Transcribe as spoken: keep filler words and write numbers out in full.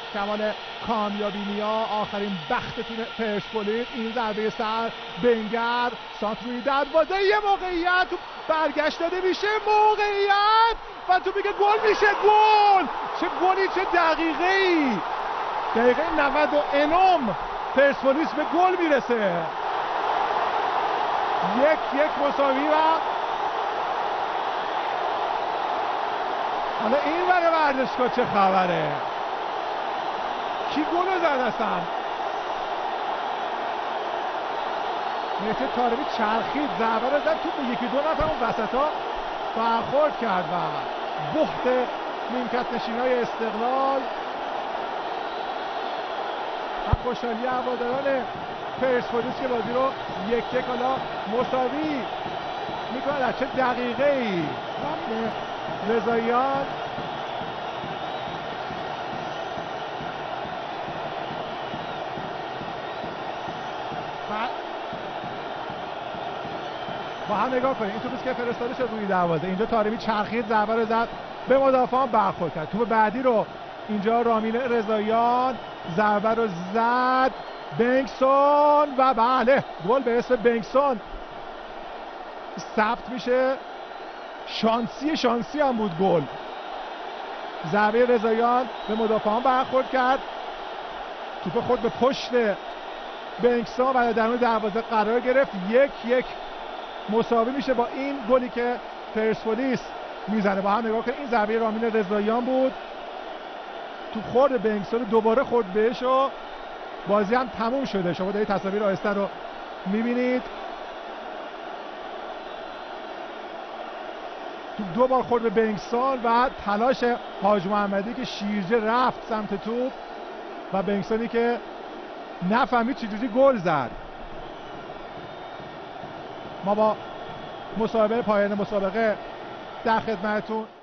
کمال کامیابی نیا، آخرین بختتون پرسپولیس. این ضربه سر بنگر، سانت روی دروازه، یه موقعیت تو برگشت داده میشه، موقعیت و تو میگه گل میشه. گل! چه گلی، چه دقیقه ای! دقیقه نود و انم پرسپولیس به گل میرسه. یک یک مساوی. و حالا این ور ورزشگاه چه خبره؟ کی گل زد اصلا؟ مهدی طارمی چرخید، ضربه رو زد تو یکی دو نفر اون وسط ها برخورد کرد و بحت نیمکت نشینای استقلال. خوشحالی هواداران پرسپولیس که بازی رو یک یک حالا مساوی میکنه. در چه دقیقه ای رضاییان با هم نگاه کنید. این توپی که فرستاده شد روی دروازه، اینجا طارمی چرخید، ضربه رو زد به مدافعان، برخورد کرد. توپ بعدی رو اینجا رامین رضاییان ضربه رو زد، بنگسون و بله گل به اسم بنگسون ثبت میشه. شانسی شانسی هم بود گل. ضربه رضاییان به مدافعان برخورد کرد، توپ خود به پشت بنگسون و درون دروازه قرار گرفت. یک یک مساوی میشه با این گلی که پرسپولیس میزنه. با هم نگاه کنید، این ضربه رامین رضاییان بود، تو خورد بنگسون دوباره خورد بهش و بازی هم تموم شده. شما دارید تصاویر آهسته رو میبینید. تو دو بار خورد به بنگسون و تلاش حاج محمدی که شیرجه رفت سمت توپ و بنگسونی که نفهمید چجوری گل زد. ما با مصاحبه پایان مسابقه در خدمتتون